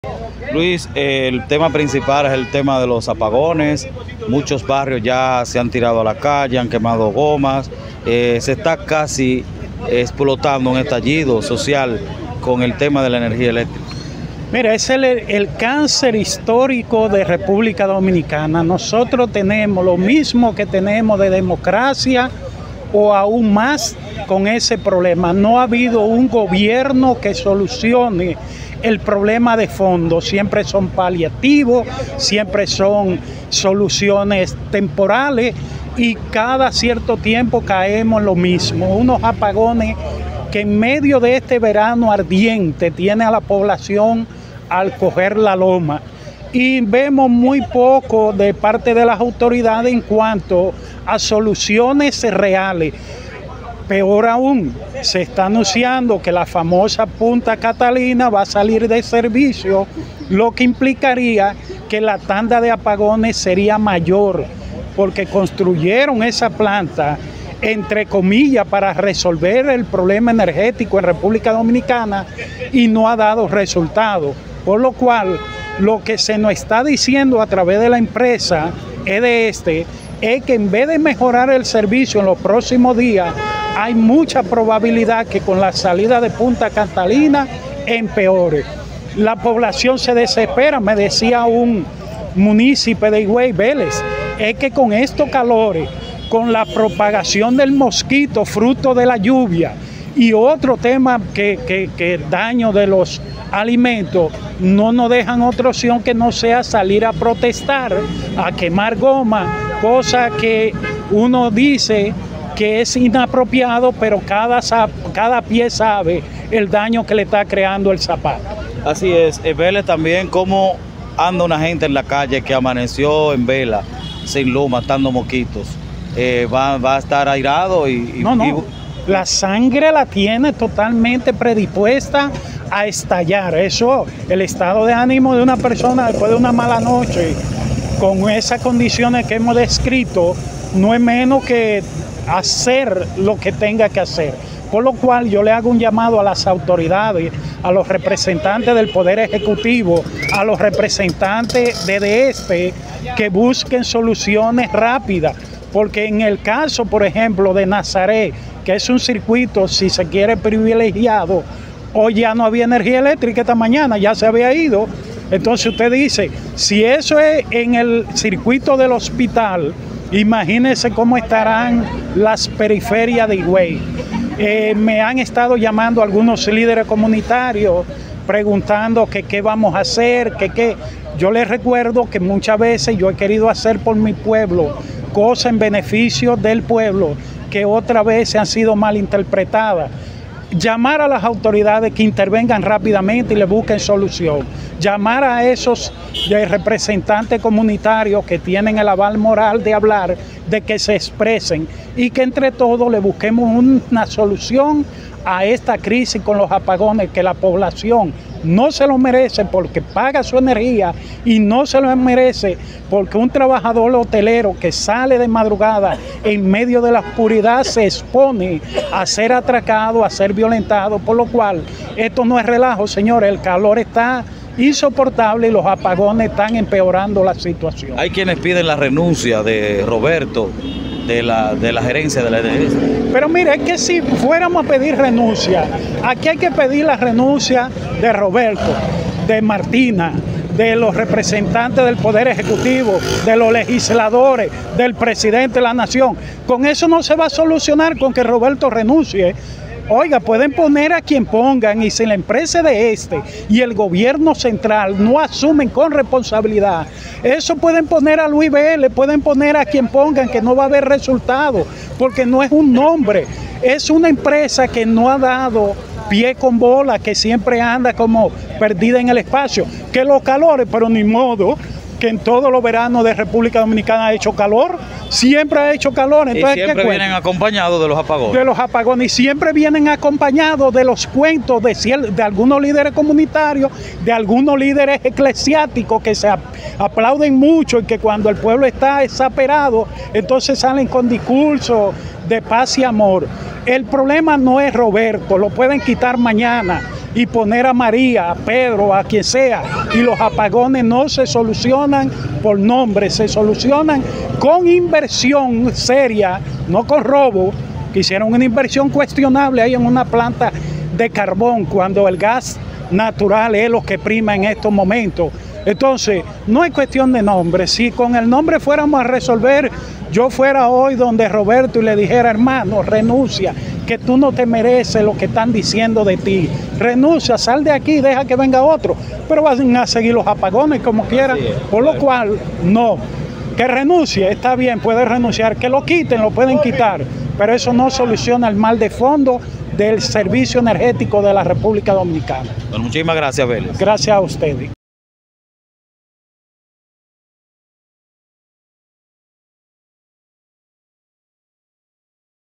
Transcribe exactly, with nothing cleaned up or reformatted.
Luis, eh, el tema principal es el tema de los apagones. Muchos barrios ya se han tirado a la calle, han quemado gomas. Eh, se está casi explotando un estallido social con el tema de la energía eléctrica. Mira, es el, el cáncer histórico de República Dominicana. Nosotros tenemos lo mismo que tenemos de democracia o aún más con ese problema. No ha habido un gobierno que solucione el problema de fondo. Siempre son paliativos, siempre son soluciones temporales y cada cierto tiempo caemos en lo mismo. Unos apagones que en medio de este verano ardiente tiene a la población al coger la loma. Y vemos muy poco de parte de las autoridades en cuanto a soluciones reales. Peor aún, se está anunciando que la famosa Punta Catalina va a salir de servicio, lo que implicaría que la tanda de apagones sería mayor, porque construyeron esa planta, entre comillas, para resolver el problema energético en República Dominicana y no ha dado resultado. Por lo cual, lo que se nos está diciendo a través de la empresa E D E es que en vez de mejorar el servicio en los próximos días, hay mucha probabilidad que con la salida de Punta Catalina empeore. La población se desespera, me decía un municipio de Higüey, Vélez, es que con estos calores, con la propagación del mosquito fruto de la lluvia y otro tema que, que, que daño de los alimentos, no nos dejan otra opción que no sea salir a protestar, a quemar goma, cosa que uno dice que es inapropiado, pero cada, cada pie sabe el daño que le está creando el zapato. Así es, eh, Vélez también, cómo anda una gente en la calle que amaneció en vela, sin luz, matando mosquitos. Eh, va, va a estar airado y... y no, no, y... la sangre la tiene totalmente predispuesta a estallar. Eso, el estado de ánimo de una persona después de una mala noche, con esas condiciones que hemos descrito, no es menos que hacer lo que tenga que hacer. Por lo cual yo le hago un llamado a las autoridades, a los representantes del Poder Ejecutivo, a los representantes de D E S P E, que busquen soluciones rápidas. Porque en el caso, por ejemplo, de Nazaret, que es un circuito, si se quiere, privilegiado, hoy ya no había energía eléctrica esta mañana, ya se había ido. Entonces usted dice, si eso es en el circuito del hospital, imagínense cómo estarán las periferias de Higüey. Eh, me han estado llamando algunos líderes comunitarios preguntando que qué vamos a hacer, que qué. Yo les recuerdo que muchas veces yo he querido hacer por mi pueblo cosas en beneficio del pueblo que otra vez se han sido malinterpretadas. Llamar a las autoridades que intervengan rápidamente y le busquen solución. Llamar a esos representantes comunitarios que tienen el aval moral de hablar, de que se expresen y que entre todos le busquemos una solución a esta crisis con los apagones que la población no se lo merece porque paga su energía y no se lo merece porque un trabajador hotelero que sale de madrugada en medio de la oscuridad se expone a ser atracado, a ser violentado, por lo cual esto no es relajo, señores, el calor está insoportable y los apagones están empeorando la situación. Hay quienes piden la renuncia de Roberto, de la, de la gerencia de la E D E S. Pero mire, es que si fuéramos a pedir renuncia, aquí hay que pedir la renuncia de Roberto, de Martina, de los representantes del Poder Ejecutivo, de los legisladores, del presidente de la Nación. Con eso no se va a solucionar con que Roberto renuncie. Oiga, pueden poner a quien pongan y si la empresa de este y el gobierno central no asumen con responsabilidad, eso pueden poner a Luis Vélez, pueden poner a quien pongan que no va a haber resultado, porque no es un nombre, es una empresa que no ha dado pie con bola, que siempre anda como perdida en el espacio, que los calores, pero ni modo, que en todos los veranos de República Dominicana ha hecho calor, siempre ha hecho calor. Entonces, y siempre vienen acompañados de los apagones. De los apagones, y siempre vienen acompañados de los cuentos de, de algunos líderes comunitarios, de algunos líderes eclesiásticos que se aplauden mucho y que cuando el pueblo está exasperado, entonces salen con discursos de paz y amor. El problema no es Roberto, lo pueden quitar mañana. y poner a María, a Pedro, a quien sea. Y los apagones no se solucionan por nombre, se solucionan con inversión seria, no con robo, que hicieron una inversión cuestionable ahí en una planta de carbón, cuando el gas natural es lo que prima en estos momentos. Entonces, no es cuestión de nombre. Si con el nombre fuéramos a resolver, yo fuera hoy donde Roberto y le dijera, hermano, renuncia, que tú no te mereces lo que están diciendo de ti. Renuncia, sal de aquí, deja que venga otro. Pero van a seguir los apagones como quieran. Por lo cual, no. Que renuncie, está bien, puede renunciar. Que lo quiten, lo pueden quitar. Pero eso no soluciona el mal de fondo del servicio energético de la República Dominicana. Bueno, muchísimas gracias, Vélez. Gracias a ustedes.